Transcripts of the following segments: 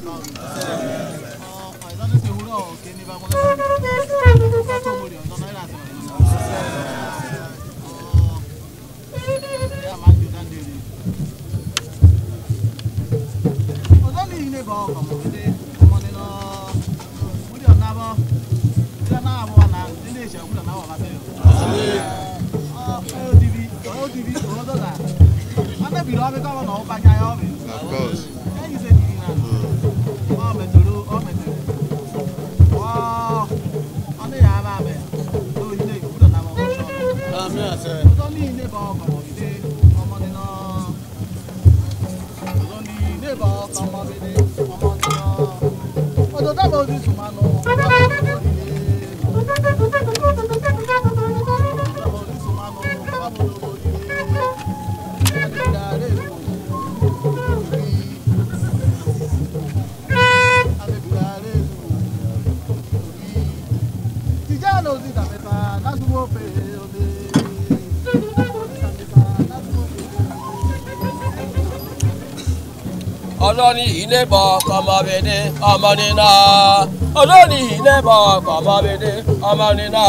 Oloni inebo kamabede amanina. Oloni inebo kamabede amanina.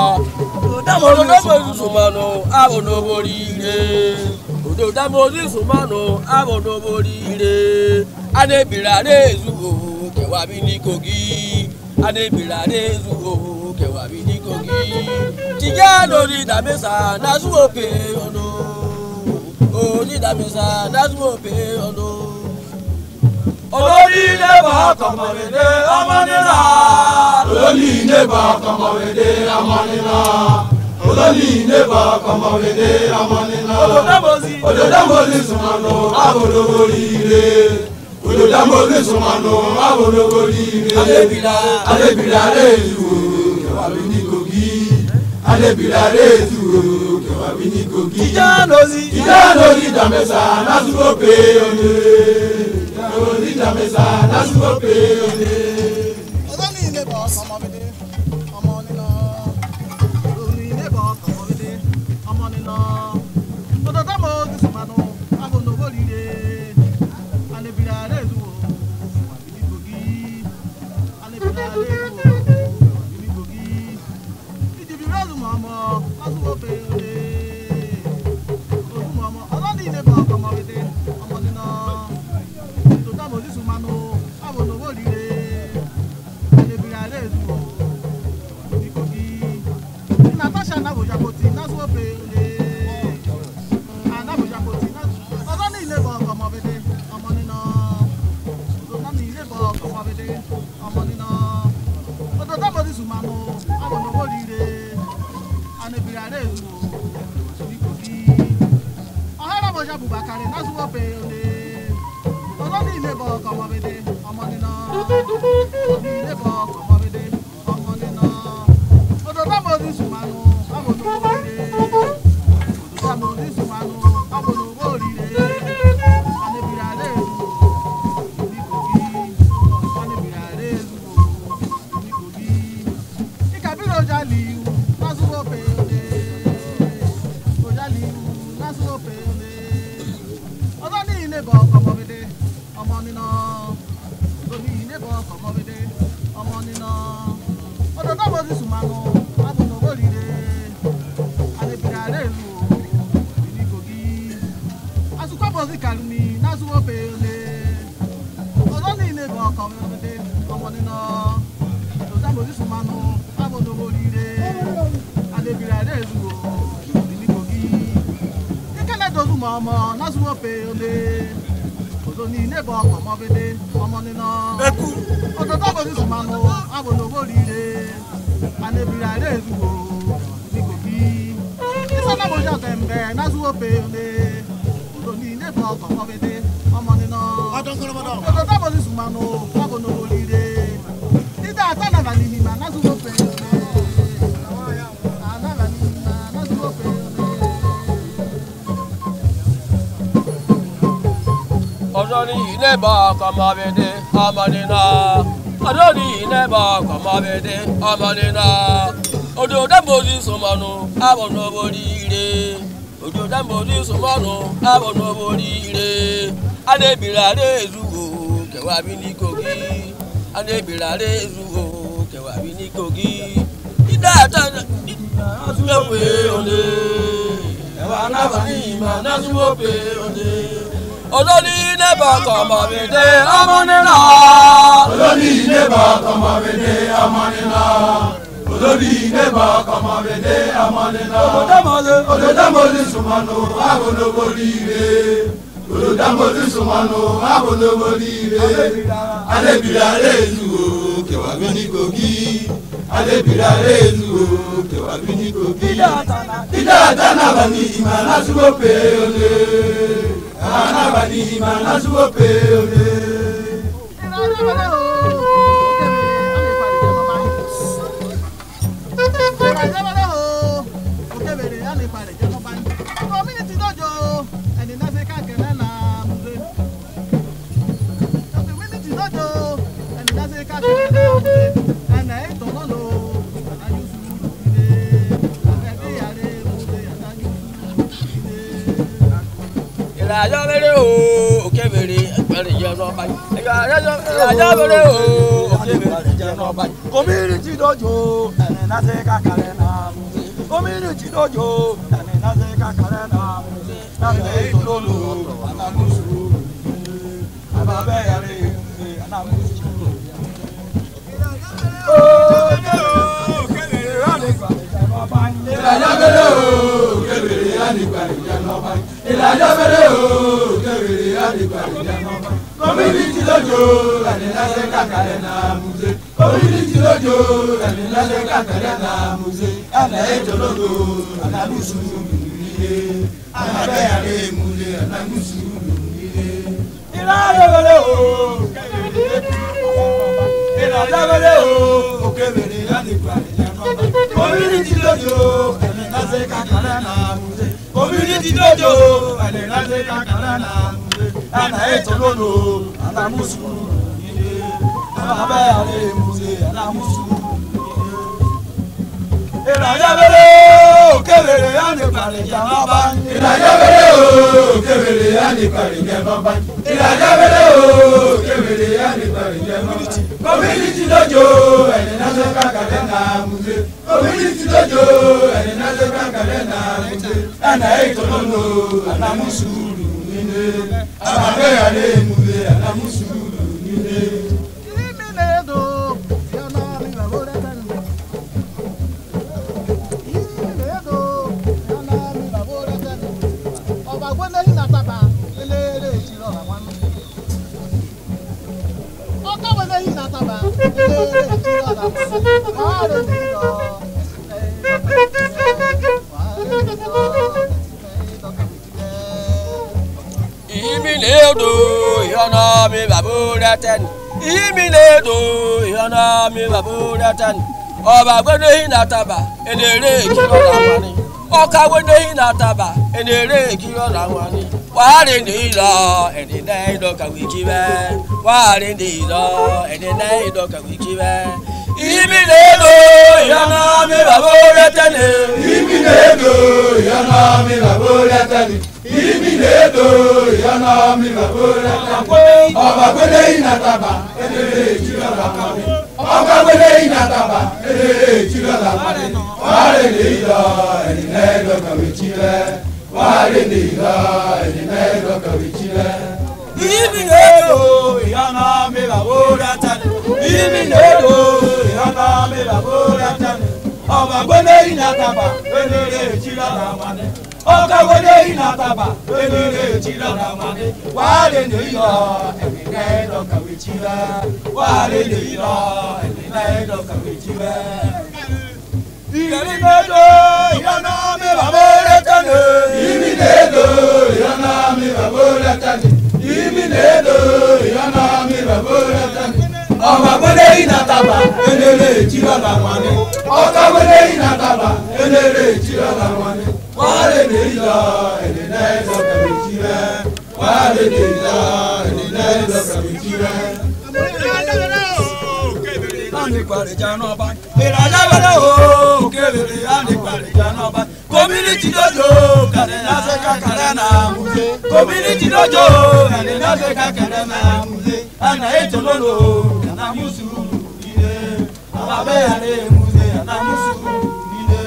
Ododamozi sumano abonoborire. Ododamozi sumano abonoborire. Adebirare zugo kewabi ni kogi. Adebirare zugo kewabi ni kogi. Tijano ni damesa nasuope ono. O ni damesa nasuope ono. Olórí neba kamawede amanina. Olórí neba kamawede amanina. Olórí neba kamawede amanina. Ododamozi sumano abonoborire. Ododamozi sumano abonoborire. Adebila rezu kewabi ni kogi. Adebila rezu kewabi ni kogi. Tijanozi damesa nasuope one. Olita mesa nasuo peone. Olórí neba kamawede amanina. Olórí neba kamawede amanina. Ododamozi sumano abonoborire. Alebira rezu kewabi ni kogi. Alebira rezu kewabi ni kogi. Ijibi rezu mama nasuo peone. Ozu mama olórí neba kamawede amanina. Ododamozi sumano abonoborire. Alebira rezu kewabi ni kogi. Natasha nabojapoti nasuo peone. Anabojapoti olórí neba kamawede amanina. Olórí neba kamawede amanina. Ododamozi sumano abonoborire. Alebira rezu kewabi ni kogi. Ohara boja Bubakare nasuo peone. Olórí neba kamawede amanina. Olórí neba kamawede amanina. Ododamozi sumano abonoborire. Ododamozi sumano abonoborire. Alebira rezu kewabi ni kogi. Alebira rezu kewabi ni kogi. Ikabiro jaliu nasuo peone. Ojaliu nasuo peone. Olórí neba kamawede amanina. Olórí neba kamawede amanina. Ododamozi sumano abonoborire. Alebira rezu kewabi ni kogi. Asukabozi kalumi nasuo peone. Olórí neba kamawede amanina. Ododamozi sumano abonoborire. Alebira rezu kewabi ni kogi. Ikele dozu mama nasuo peone. Olórí neba kamawede amanina. Ododamozi sumano abonoborire. Alebira rezu kewabi ni kogi. Isana boja tembe nasuo peone. Olórí neba kamawede amanina. Ododamozi sumano abonoborire. Ida atana vanihima nasuo peone. Ana vanihima nasuo peone. Olórí neba kamawede amanina. Olórí neba kamawede amanina. Ododamozi sumano abonoborire. Ododamozi sumano abonoborire. Alebira rezu kẹwàá bí ní Kogi adébìràrè ìṣòro kẹwàá bí ní Kogi ìdá àtàlẹ asúwòpè òde ẹwà anábàáni ìmọ̀ asúwòpè òde olórí nébà kọ̀mọ̀bìdé ọmọ nínà olórí nébà kọ̀mọ̀bìdé ọmọ nínà olórí nébà kọ̀mọ̀bìdé ọmọ nínà olùdámọ̀lì sùmọ̀nù àbọ̀lọ́bọ̀lìire olùdámọ̀lì sùmọ̀nù àbọ̀lọ́bọ̀lìire adébìràrè ìṣòro kẹwàá bí ní Kogi adébìràrè ìṣòro kẹwàá bí ní Kogi ìdá àtànà bani ìmọ̀ asúwòpè òde. Anabani manasuope ode. Ìlàjọ́bẹ̀rẹ̀ o òkèbèrè ẹgbẹ̀rẹ̀ jẹ́ ọba yìí. Ìlàjọ́bẹ̀rẹ̀ o òkèbèrè jẹ́ ọba yìí. Community dojo ẹni náà ṣe kàkàrẹ́ náà mú. Community dojo ẹni náà ṣe kàkàrẹ́ náà mú. Lábẹ́ ètò lólo ànàmúsù. Àbábẹ́ yẹrẹ ànàmúsù. Ìlàjọ́bẹ̀rẹ̀ o òkèbèrè ànìgbàlejò ìlàjọ́bẹ̀rẹ̀ o kẹwìrì àdìgbàlejò community lójó ẹni lásẹ̀ kàkàrẹ́ náà múze community lójó ẹni lásẹ̀ kàkàrẹ́ náà múze ẹnà ètò lójó ànàmúsù nílé ànàbẹ́yàrá múlé ànàmúsù nílé. ìlàjọ́bẹ̀rẹ̀ o ìlàjọ́bẹ̀rẹ̀ o kẹwìrì àdìgbàlejò community lójó ẹni lásẹ̀ kàkàrẹ́ náà múze. Community dojo, ẹni láti kàkàrà náà múlẹ̀. Ẹnà ètò lólo, ànàmúsù nílé. Àbábẹ́ àrẹ múlẹ̀, ànàmúsù nílé. Ìlàjọ́bẹ̀rẹ̀ o, kébèrè ànìpàrẹ̀jà lọ́ba. Ìlàjọ́bẹ̀rẹ̀ o, kébèrè ànìpàrẹ̀jà lọ́ba. Ìlàjọ́bẹ̀rẹ̀ o, kébèrè ànìpàrẹ̀jà lọ́ba. Community dojo, ẹni láti kàkàrà náà múlẹ̀. Community dojo, ẹni láti kàkàrà náà múlẹ̀. Ẹnà ètò lólo, ànàmúsù nílé. Àbábẹ́ àrẹ múlẹ̀, ànàmúsù nílé. Imiledo yana mi baburatan imiledo yana mi baburatan ọba gbẹdẹ hinataba elere kiro lawani ọka gbẹdẹ hinataba elere kiro lawani wàhálì nìyílọ ẹni náà ìdọkàwé jí bẹ wàhálì nìyílọ ẹni náà ìdọkàwé jí bẹ. Imiledo yana mi baburatan Imiledo yana mi baburatan Imiledo yana mi baburatan ọba gbẹdẹ hinataba elere kiro lawani ọba gbẹdẹ hinataba elere kiro lawani wàhálì nìyílọ ẹni náà ìdọkàwé jí bẹ wàhálì nìyílọ ẹni náà ìdọkàwé jí bẹ. Imiledo yana mi baburatan Imiledo yana mi baburatan ọba gbẹdẹ hinataba elere kiro lawani ọba gbẹdẹ hinataba elere kiro lawani wàhálì nìyílọ ẹni náà ìdọkàwé jí bẹ wàhálì nìyílọ ẹni náà ìdọkàwé jí bẹ. Imiledo yana mi baburatan Imiledo yana mi baburatan Imiledo yana mi baburatan ọba gbẹdẹ hinataba elere kiro lawani ọba gbẹdẹ hinataba elere kiro lawani wàhálì nìyílọ ẹni náà ìdọkàwé jí bẹ wàhálì nìyílọ ẹni náà ìdọkàwé jí bẹ. Ìlàjọ́bẹ̀rẹ̀ o kébèrè ànìpàrẹ̀jà náà bá. Community dojo kàlẹ́ náà ṣe kàkàrẹ́ náà múlẹ̀. Community dojo kàlẹ́ náà ṣe kàkàrẹ́ náà múlẹ̀. ana etololo na musu ide ababe ale muze na musu ide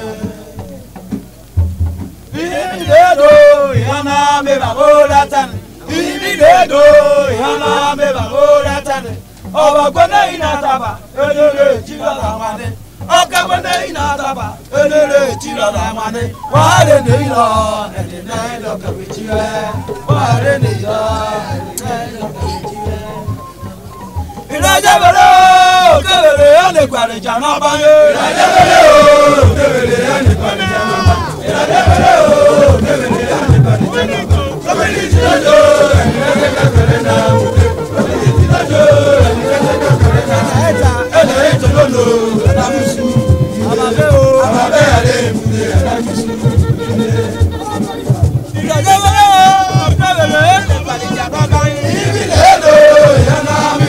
ibidedo yana me babola tan ibidedo yana me babola tan oba kone inataba elele chigala mane oka kone inataba elele chigala mane wale ne ilo ene na ilo kabichiwe wale ne ilo ene na ilo kabichiwe Irajabele o kebele ane kware jana baye Irajabele o kebele ane kware jana baye Irajabele o kebele ane kware jana baye Kobeli tilajo ene kebele na Kobeli tilajo ene kebele na Eta ele etolono na musu ababe ale mude na musu Irajabele o kebele ane kware jana baye Ibiledo yana mi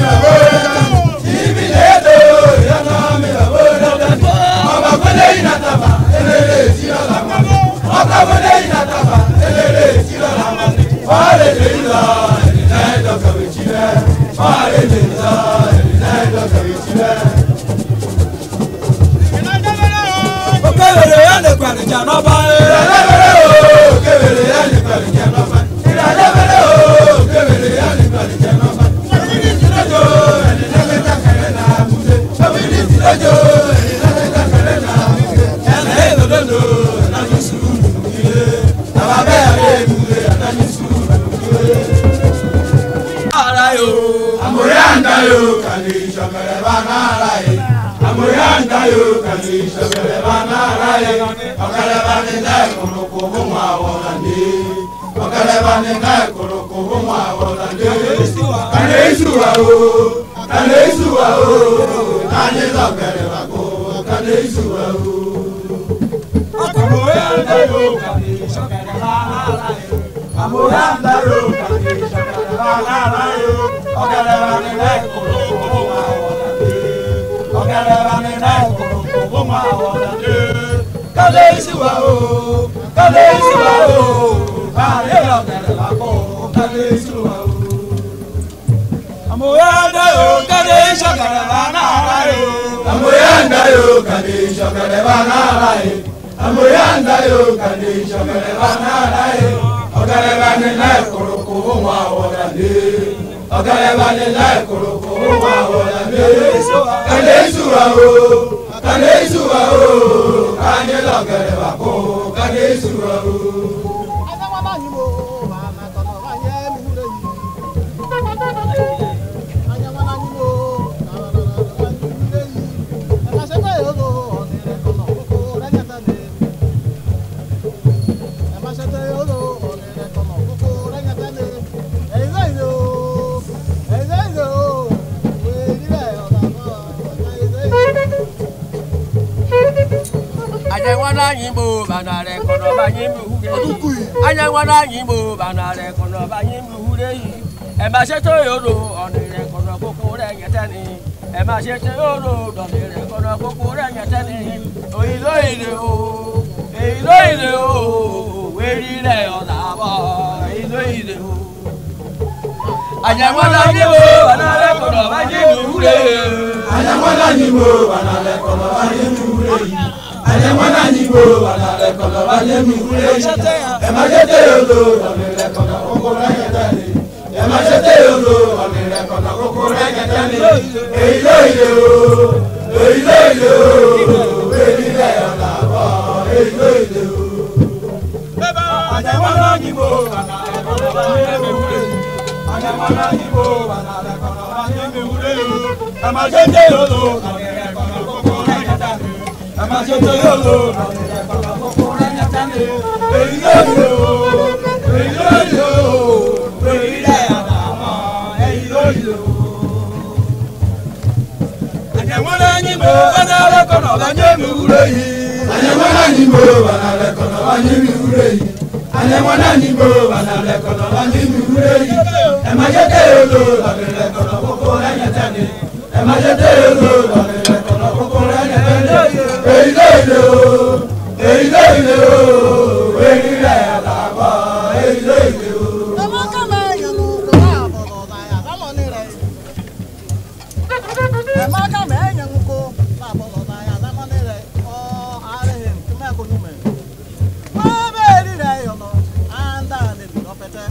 Emaka me nyanguko la bolo na ya la manere o are him me ko nume. Wa be ri re yo no anda le bi no pete.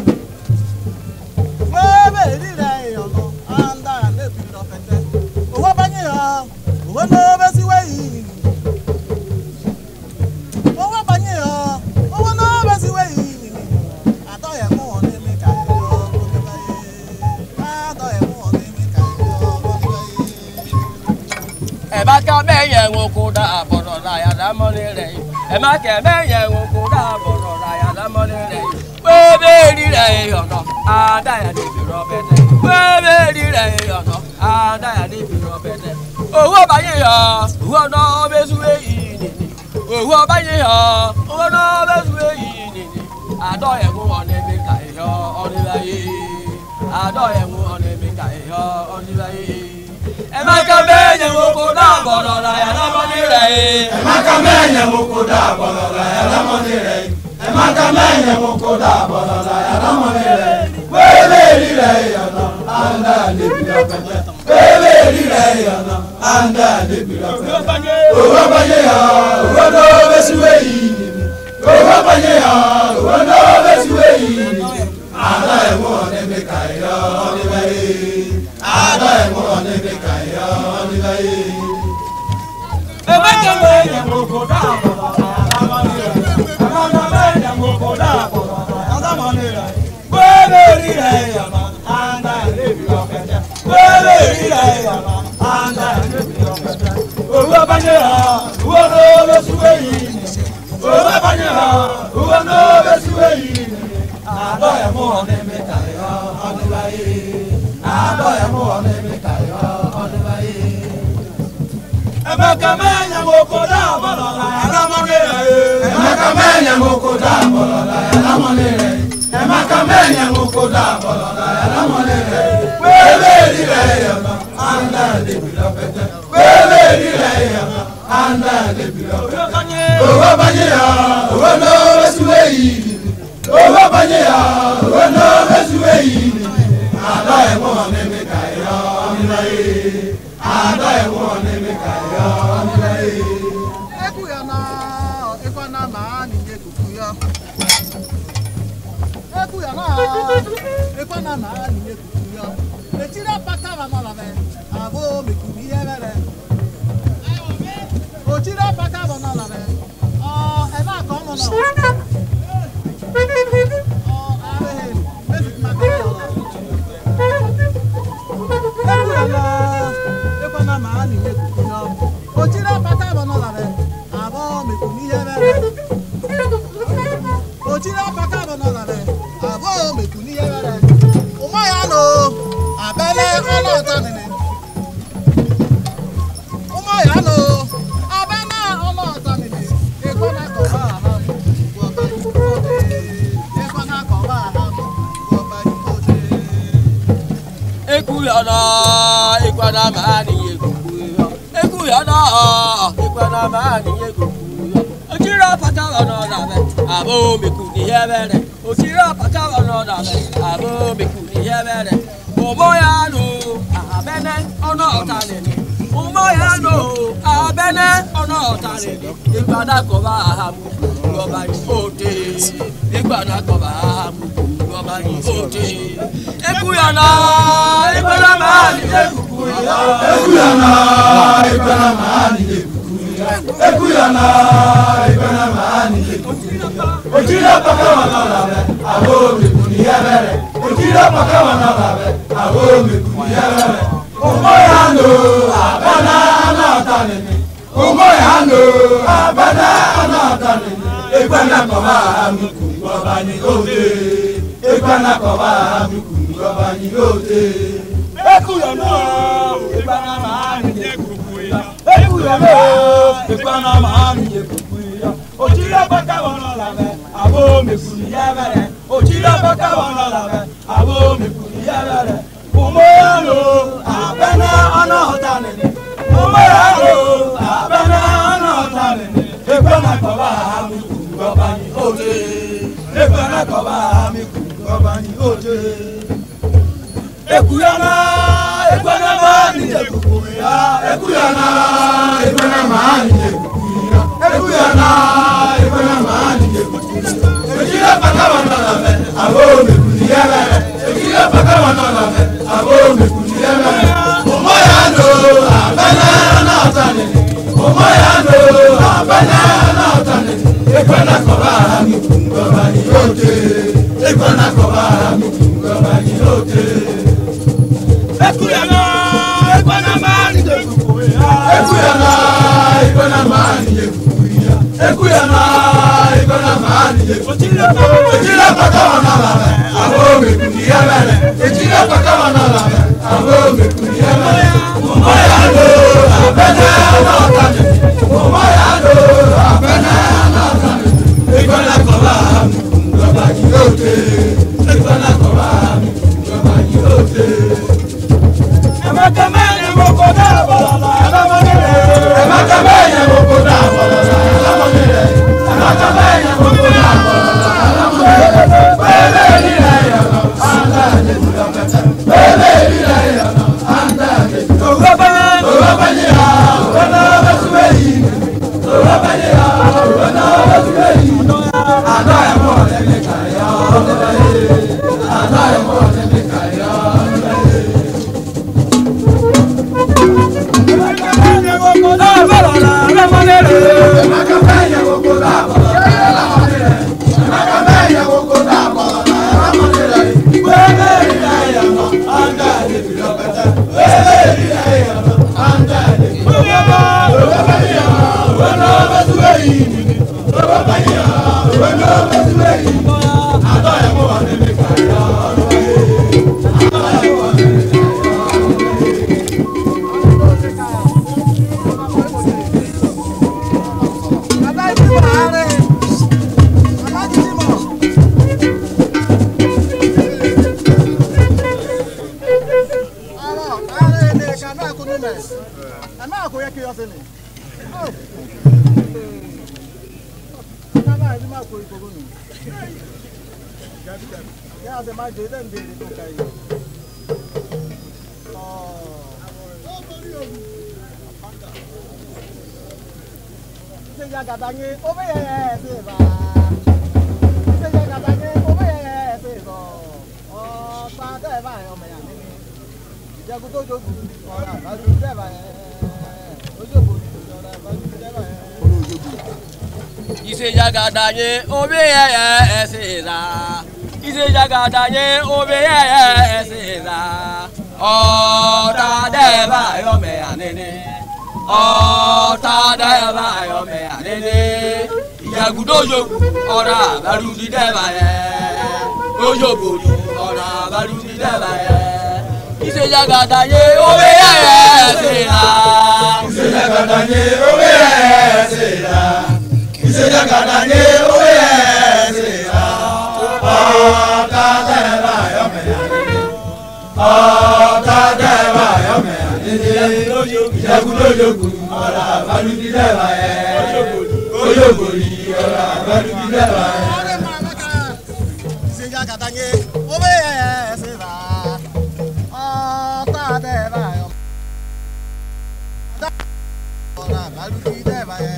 Wa be ri re yo no anda le bi no pete. O wa banye ya o no be si we yi. O wa banye ya o no be si we yi. Ato ye mo ni mi ka yo ko be ba ye. Ato ye mo ni mi ka yo ko be ba ye. Emaka menye nwokoda aboro la ya da monere. Emaka menye nwokoda aboro la ya da monere. We be ri re yo no ada ya de bi robete. We be ri re yo no ada ya de bi robete. Owo baye yo owo no be suwe yi ni. Owo baye yo owo no be suwe yi ni. Ado ye mu one mi ka yo oni baye. Ado ye mu one mi ka yo oni baye. Emaka menye nwokoda aboro la ya da monere. Emaka menye nwokoda aboro la ya da monere. Emaka menye nwokoda aboro la ya da monere. Wele rire yo no anda le bi opete. Wele rire yo no anda le bi opete. Owo banye ya owo no be siwe yi ni. Owo banye ya owo no be siwe yi ni. Ada e mo ne me kai yo ni bayi. Ada e mo ne me kai yo ni bayi. Emaka menye nwokoda aboro la ya da manere. Emaka menye nwokoda aboro la ya da manere. Wele rire yo no anda le bi opete. Wele rire yo no anda le bi opete. Owo banye ya owo no be siwe yi ni. Owo banye ya owo no be siwe yi ni. Ado ye mo ne me ka yo oni bayi. Ado ye mo ne me ka yo oni bayi. Emaka menye nwokoda aboro la ya da manere. Emaka menye nwokoda aboro la ya da monere. Emaka menye nwokoda aboro la ya da monere. Wele rire yo no anda le bi opete. Wele rire yo no anda le bi opete. Owo banye ya owo no be siwe yi ni. Owo banye ya owo no be siwe yi ni. Ada e mo ne me ka yo ni bayi. Ada e mo ne me ka yo ni bayi. Ekuya na ikwana ma ni ye kukuya. Ekuya na ikwana ma ni ye kukuya. Etira pakava na lave. Abo mikubi evere. Otira pakava na lave. Ena ko mo no. Are basic makala. Ekuya na ikwana ma ni ye kukuya. Otira pakava na lave. Abo mikubi evere. Otira pakava na lave. Abo mikubi evere. Umaya no abele ono tanene. Umaya no abana ono tanene. Ekona ko ba ha. Wo ba ni kote. Ekona ko ba ha. Wo ba ni kote. Ekuyana ikwana mani yekukuyo. Ekuyana ikwana mani yekukuyo. Ochira patawa no dabe abo mekuni yebere. Ochira patawa no dabe abo mekuni yebere. Omoyano abene ono tanene. Omoyano abene ono tanene. Ikwana ko ba hamu wo ba ni kote. Ikwana ko ba hamu wo ba ni kote. Ekuyana ikwana mani yekukuyo. Ekuyana ikwana mani yekukuyo. Ekuyana ikwana mani yekukuyo. Otira pakava na lave abo mekuni yebere. Otira pakava na lave abo mekuni yebere. Omoyano abana na tanene. Omoyano abana na tanene. Ekwana ko ba miku oba ni ode. Ekwana ko ba miku oba ni ode. Ekuyana ikwana ma ni ye kukuya. Ekuyana ikwana ma ni ye kukuya. Otira pakava na lave abo mekuni yebere. Otira pakava na lave abo mekuni yebere. Umoyano abana ana tanene. Umoyano abana ana tanene. Ekwana ko ba miku oba ni ode. Ekwana ko ba miku oba ni ode. Ekuyana, ekwana mani yekukuya. ekuyana ikona mani ekuya ekuyana ikona mani ekuya ejira pakawana lame abo mekuniya ejira pakawana lame abo mekuniya omoyano abana na tane omoyano abana na tane ekona koba mi kungoba ni yote ekona koba mi kungoba ni yote ekuyana ikona mani ekuya ekuyana ikona mani ekuya ekuyana ikona mani ekuya ejira pakawana lame abo mekuniya ejira pakawana lame abo mekuniya omoyano abana na tane omoyano abana na tane ekona koba mi kungoba ni yote ekona koba mi kungoba ni yote Emakamenya mokoda balala alamonere Emakamenya mokoda balala alamonere Emakamenya mokoda balala alamonere Bele lilaya anda de bulakata Bele lilaya anda de Owabanya wana basuweyi Owabanya wana basuweyi Anda ya mo de mekaya Anda ya mo de mekaya Ise jagadanye obeye eseza Ise jagadanye obeye eseza Ota deba yome anene Ota deba yome anene Yagudojo ora barudi deba ye Ojo bodi ora barudi deba ye Ise jagadanye obeye eseza Ise jagadanye obeye eseza Ise jagadanye obeye eseza Ota deba yome anene Ota deba yome anene Yagudojo ora barudi deba ye Ojo bodi ora barudi deba ye Ise jagadanye obeye eseza Ota deba yome ora barudi deba ye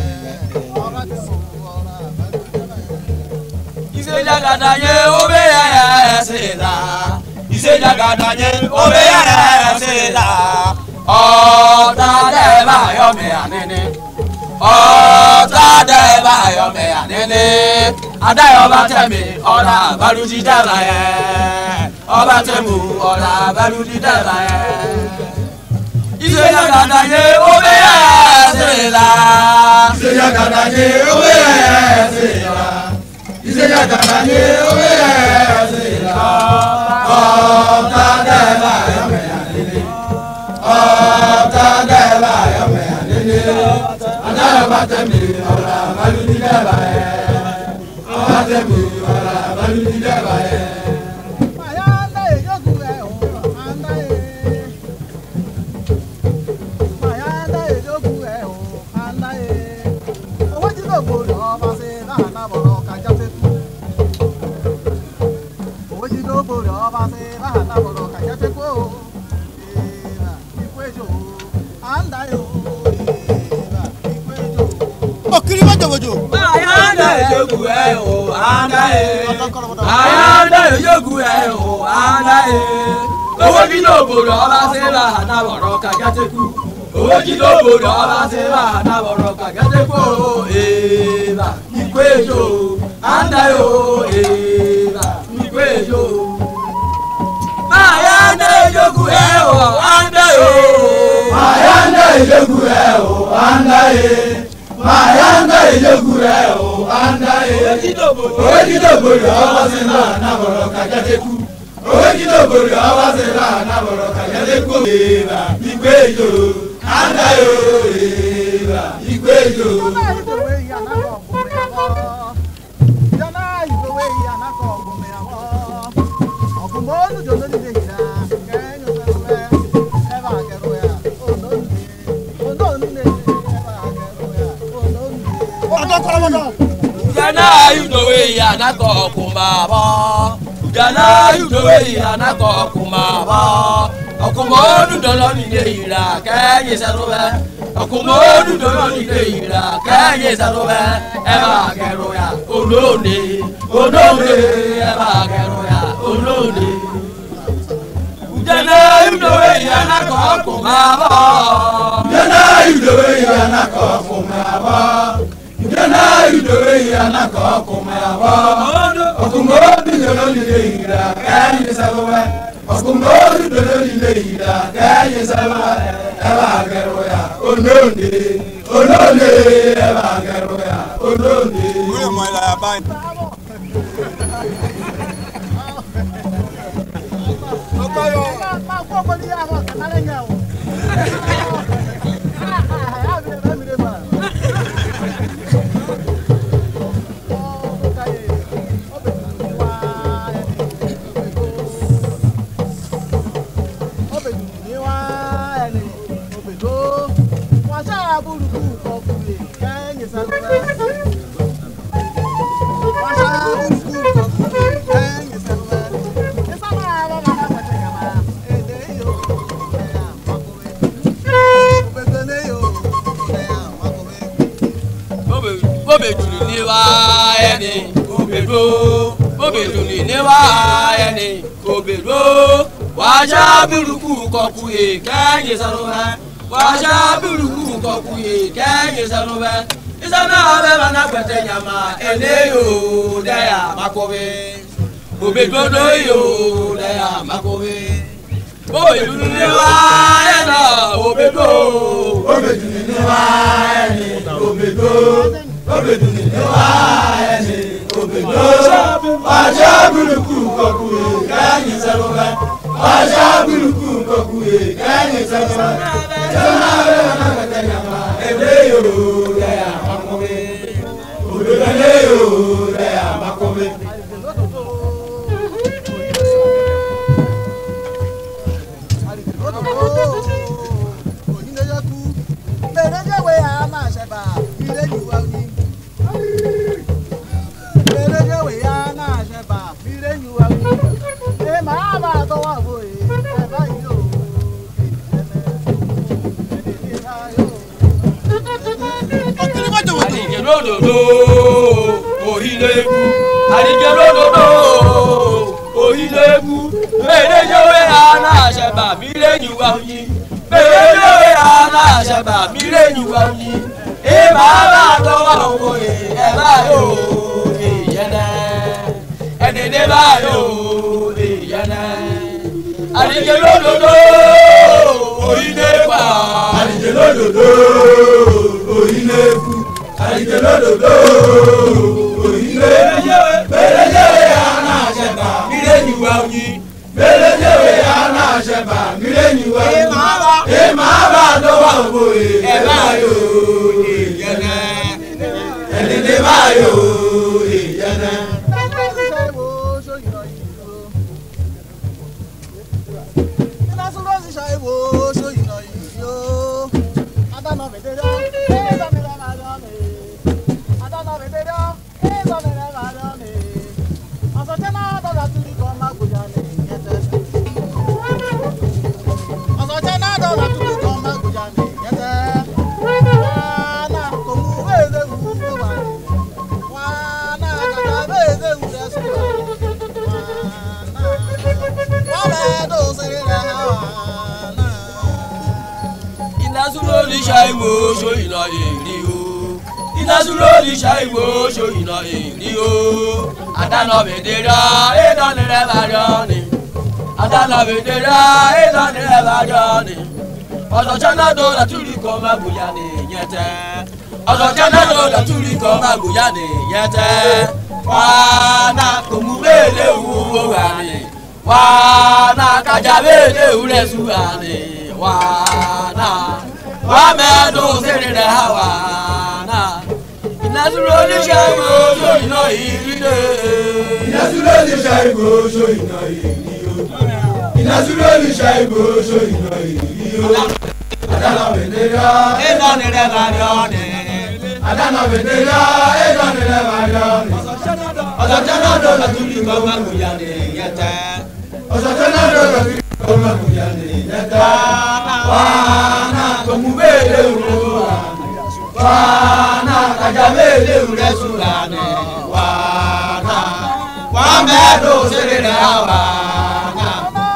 Ise jagadanye obeye eseza Ise jagadanye obeye eseza Ota deba yome anene Ota deba yome anene Adayo batemi ora baruji deba ye Oba temu ora baruji deba ye Ise jagadanye obeye eseza Ise jagadanye obeye eseza Ise jagadanye obeye eseza Ota deba yome anene Ota deba yome anene Adayo batemi ora baruji deba ye Oba temu ora baruji deba ye Okiri wajowojo. Ayanda ejogu o anda Ayanda ejogu o anda Owó kí ló bòrò ọba sẹ́lá àdáwọ̀rọ̀ kàgẹ́tẹ́kù. Owó kí ló bòrò ọba sẹ́lá àdáwọ̀rọ̀ kàgẹ́tẹ́kù. Èèbà ikú èjò anda èèbà ikú èjò. Ayanda ejogu o anda Ayanda ejogu o anda Ayanda ejogu o anda Owó kí ló bòrò ọba sẹ́lá àdáwọ̀rọ̀ kàgẹ́tẹ́kù. Owó kí ló bòrò ọba sẹ́lá àdáwọ̀rọ̀ kàgẹ́tẹ́kù. Èèbà ikú èjò anda èèbà ikú èjò. Ujana yudowe ya nako kumaba. Ujana yudowe ya nako kumaba. Okumodu dolo ni deira kanye sarobe. Okumodu dolo ni deira kanye sarobe. Eba geroya olone eba geroya olone. Ujana yudowe ya nako kumaba. Ujana yudowe ya nako kumaba. Ujana yudowe ya nako kumaba. Okumodu dolo ni deira kanye sarobe. Okumodu dolo ni deira kanye sarobe. Eba geroya olone eba geroya olone. Ule mwela ya bai. Okayo. Bobe duni wa eni obedo. Bobe duni wa eni obedo. Waja biruku kokuye kanye saroba. Waja biruku kokuye kanye saroba. Isana be bana kwete nyama eneyo deya makobe. Obedo do yo deya makobe. Bobe duni wa ena obedo. Bobe duni wa eni obedo. Obeduni ni wa eni obedo. Waja biruku kokuye kanye saroba. Waja biruku kokuye kanye saroba. Isana be bana kwete nyama eneyo deya makobe. Obedo deya makobe. Ohileku, Berejowe ana sheba, Mirenyu Wauyi, Berejowe ana sheba, Mirenyu Wauyi, Baba Towa Oye, Ebayo, Yene, Edebayo, Yene, Aligelodo, Ohilepa, Aligelodo, Ohileku, Aligelodo, Ohileku, Berejowe ana sheba, Mirenyu Wauyi, Berejowe ana sheba, Mirenyu Wauyi, Baba Towa Oye, Ebayo, Yene, Edebayo, Yene. Inazuloli shaiwo so ina eri o. Inazuloli shaiwo so ina eri o. Adana bedera edanire barioni. Adana bedera edanire barioni. Ozo chana do la turi ko maguya ni yete. Ozo chana do la turi ko maguya ni yete. Wana kumubele uwo wani. Wana kajabele ulesuani. Wana wamedo serere hawana. Inazuloli shaiwo so ina iride. Inazuloli shaiwo so ina iriyo. Inazuloli shaiwo so ina iriyo. Adana bedera edanire barioni. Adana bedera edanire barioni. Ozo chana do la turi ko maguya ni yete. Ozo chana do la turi ko maguya ni yete. Wana kumubele uwa. Wana kajabele ulesulane. Wana wamedo serere hawana.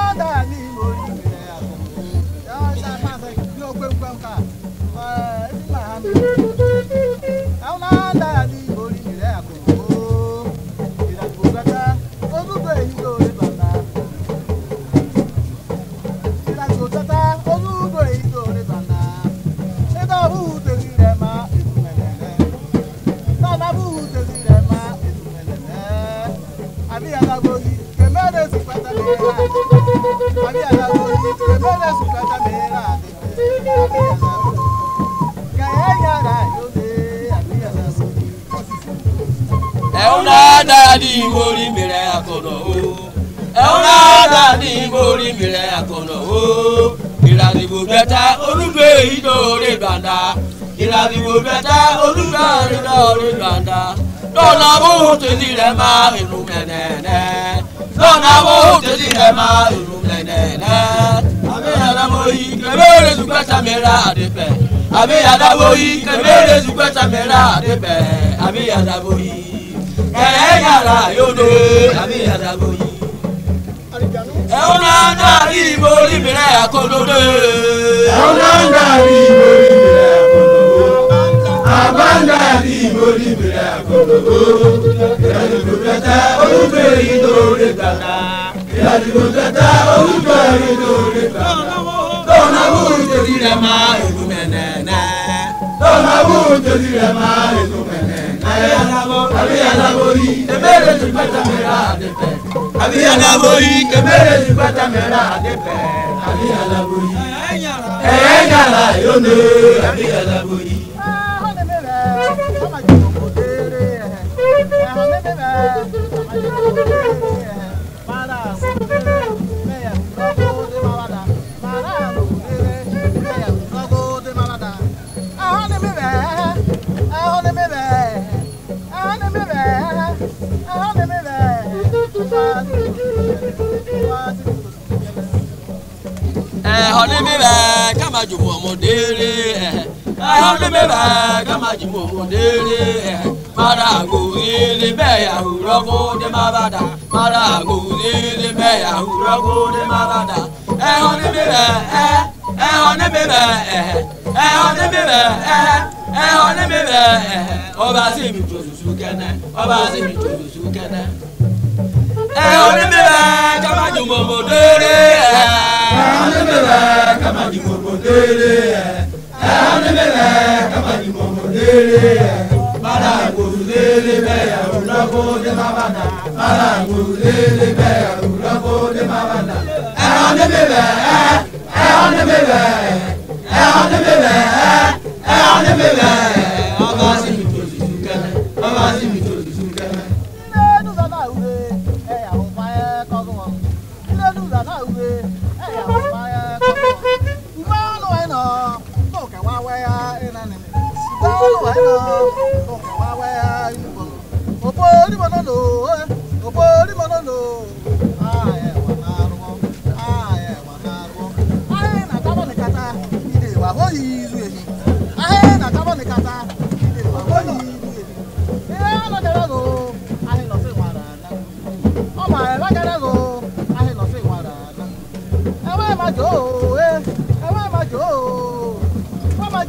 Di mori mire akono o. Euna dadi mori mire akono o. Iradibo beta olugbe idore banda. Iradibo beta olugbe idore banda. Dona bo tedi re ma inu menene. Dona bo tedi re ma inu menene. Abi adaboyi kebere zukweta mera adepe. Abi adaboyi kebere zukweta mera adepe. Abi adaboyi yàrá yóò àbí àdàbòyí. Ẹ̀hún náà ń darí ìborí mìíràn àkọ́dọ́dọ́. Ẹ̀hún náà ń darí ìborí mìíràn àkọ́dọ́dọ́. Àbá ń darí ìborí mìíràn àkọ́dọ́dọ́. Ìyàdìbò tẹ́tẹ́ olùgbé ìdóore gbàgbà. Ìyàdìbò tẹ́tẹ́ olùgbé ìdóore gbàgbà. Lọ́nà wù tètè rẹ̀ máa èlú mẹ́nẹ́nẹ́. Lọ́nà wù tètè rẹ̀ máa èlú mẹ́nẹ́nẹ́. Abi adaboyi kemere zubata mera adepe. Abi adaboyi kemere zubata mera adepe. Abi adaboyi enyala yone. Abi adaboyi. Honey me back, come at you, Momo Dere. Honey me back, come at you, Momo Dere. Marago, the bear who robo de Mavada. Marago, the bear who robo de Mavada. Honey me back, honey me back, honey me back, honey me back. Oba see me to Sukana, Oba see me to Sukana. Honey me back, come at you, Momo Dere. Kama di momodele, anemele kama di momodele. Mara ngulele beya ulabo de mabana. Mara ngulele beya ulabo de mabana. Anemele, anemele, anemele, anemele. Abasi mitosi sukana, abasi mitosi sukana.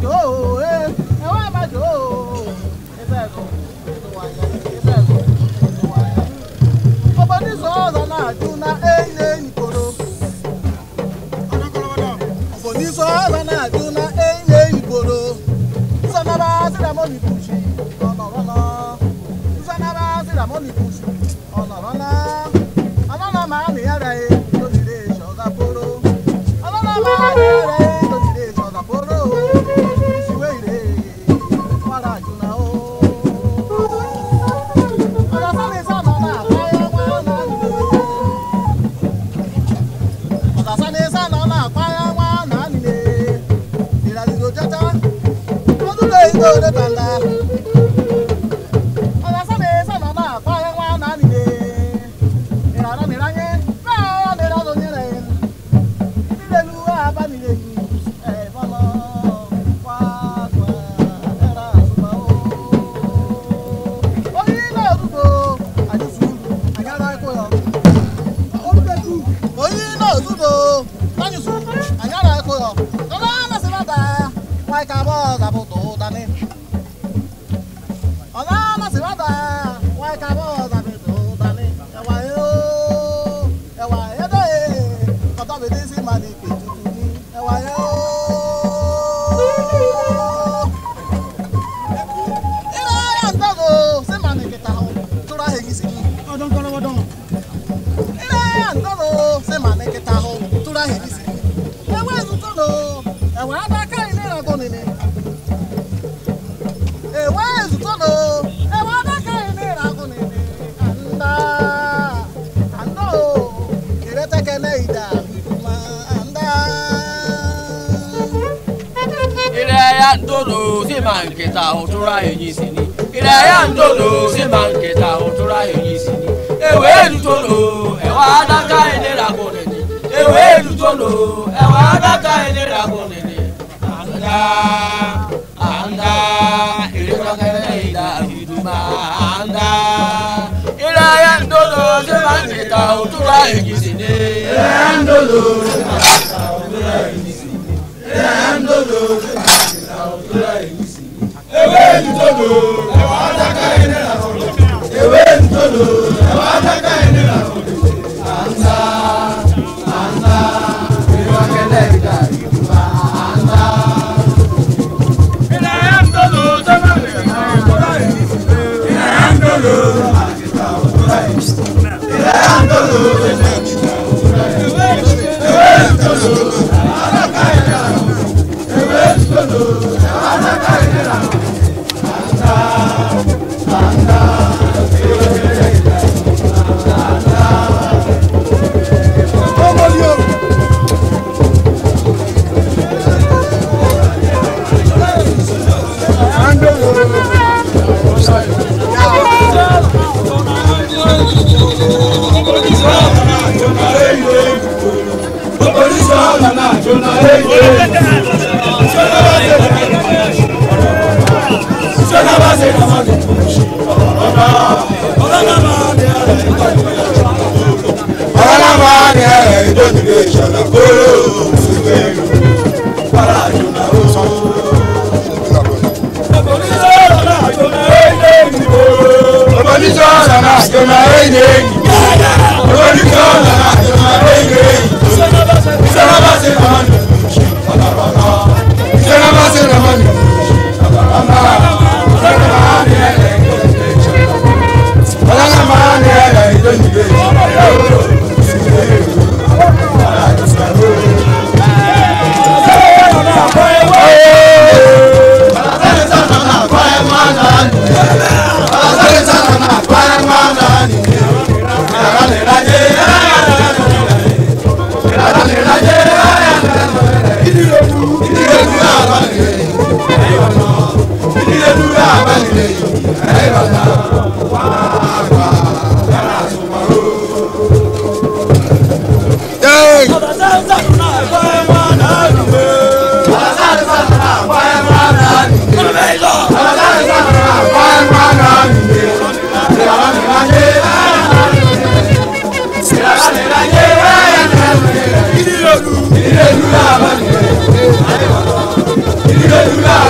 Hallelujah.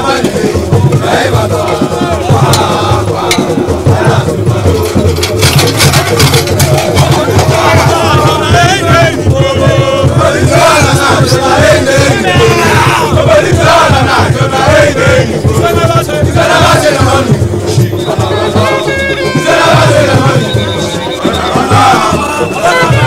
Ọlọ́run